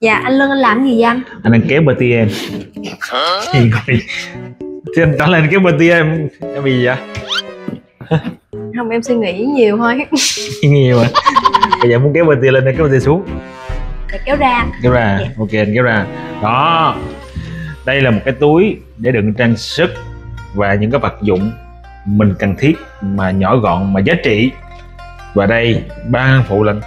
Dạ anh Lân, anh làm gì vậy anh? Anh đang kéo bati em. Gì coi. Thì anh trả lên kéo bati em bị gì vậy? Không, em suy nghĩ nhiều thôi. Nhiều à. Bây giờ muốn kéo bati lên hay kéo bati xuống? Để kéo ra. Kéo ra. Dạ. Ok, anh kéo ra. Đó. Đây là một cái túi để đựng trang sức và những cái vật dụng mình cần thiết mà nhỏ gọn mà giá trị. Và đây 3 phụ lận.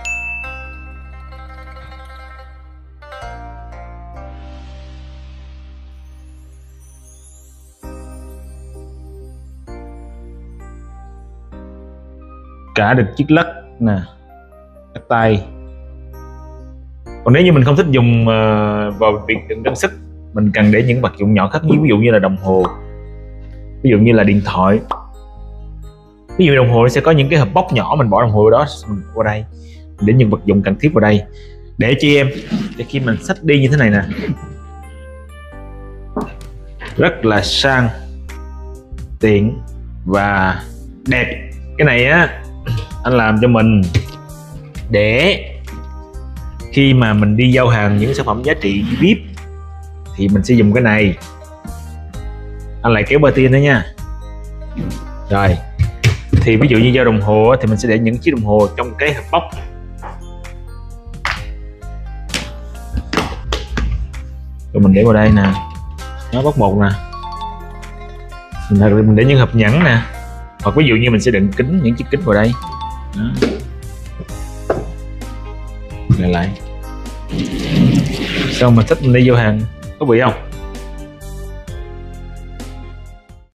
Cả được chiếc lắc nè, lắc tay. Còn nếu như mình không thích dùng vào việc đựng trang sức, mình cần để những vật dụng nhỏ khác, ví dụ như là đồng hồ, ví dụ như là điện thoại. Ví dụ đồng hồ nó sẽ có những cái hộp bóc nhỏ, mình bỏ đồng hồ vào đó, mình qua đây để những vật dụng cần thiết vào đây. Để chi em, để khi mình xách đi như thế này nè, rất là sang, tiện và đẹp. Cái này á anh làm cho mình để khi mà mình đi giao hàng những sản phẩm giá trị VIP thì mình sẽ dùng cái này. Anh lại kéo bơ tin đó nha. Rồi thì ví dụ như giao đồng hồ thì mình sẽ để những chiếc đồng hồ trong cái hộp bóc. Rồi mình để vào đây nè, nó bóc một nè, mình để những hộp nhẫn nè, hoặc ví dụ như mình sẽ đựng kính, những chiếc kính vào đây. Đó. Lại xong mình thích mình đi vô hàng, có bị không?